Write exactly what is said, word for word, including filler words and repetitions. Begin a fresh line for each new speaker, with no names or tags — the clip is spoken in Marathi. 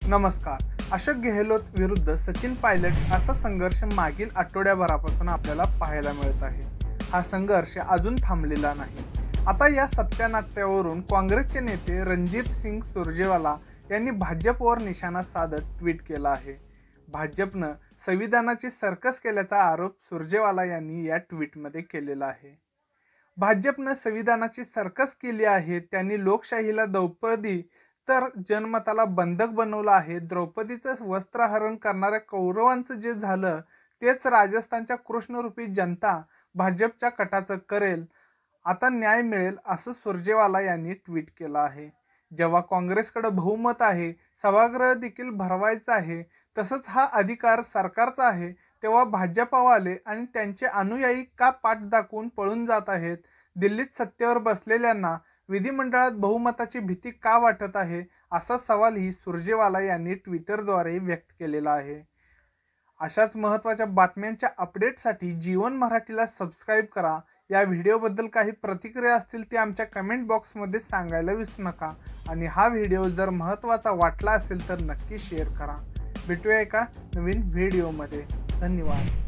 नमस्कार. अशोक गेहलोत विरुद्ध सचिन पायलट असा संघर्ष मागील आठवड्याभरापासून आपल्याला पाहायला मिळत आहे. हा संघर्ष अजून थांबलेला नाही. आता या सत्यानाट्यावरून काँग्रेसचे नेते रणजीत सिंग सुरजेवाला यांनी भाजपवर निशाणा साधत ट्विट केला आहे. भाजपनं संविधानाची सर्कस केल्याचा आरोप सुरजेवाला यांनी या ट्विटमध्ये केलेला आहे. भाजपनं संविधानाची सर्कस केली आहे. त्यांनी लोकशाहीला द्रौपदी तर जनमताला बंधक बनवलं आहे. द्रौपदीचं वस्त्रहरण करणाऱ्या कौरवांचं जे झालं तेच राजस्थानच्या कृष्णरूपी जनता भाजपच्या कटाचं करेल. आता न्याय मिळेल असं सुरजेवाला यांनी ट्विट केलं आहे. जेव्हा काँग्रेसकडे बहुमत आहे, सभागृह देखील भरवायचं आहे, तसंच हा अधिकार सरकारचा आहे, तेव्हा भाजपवाले आणि त्यांचे अनुयायी का पाठ दाखवून पळून जात आहेत? दिल्लीत सत्तेवर बसलेल्यांना विधिमंडळात बहुमताची भीती का वाटत आहे, असा सवालही सुरजेवाला यांनी ट्विटरद्वारे व्यक्त केलेला आहे. अशाच महत्त्वाच्या बातम्यांच्या अपडेटसाठी जीवन मराठीला सबस्क्राईब करा. या व्हिडिओबद्दल काही प्रतिक्रिया असतील ते आमच्या कमेंट बॉक्समध्ये सांगायला विसरू नका. आणि हा व्हिडिओ जर महत्त्वाचा वाटला असेल तर नक्की शेअर करा. भेटूया एका नवीन व्हिडिओमध्ये. धन्यवाद.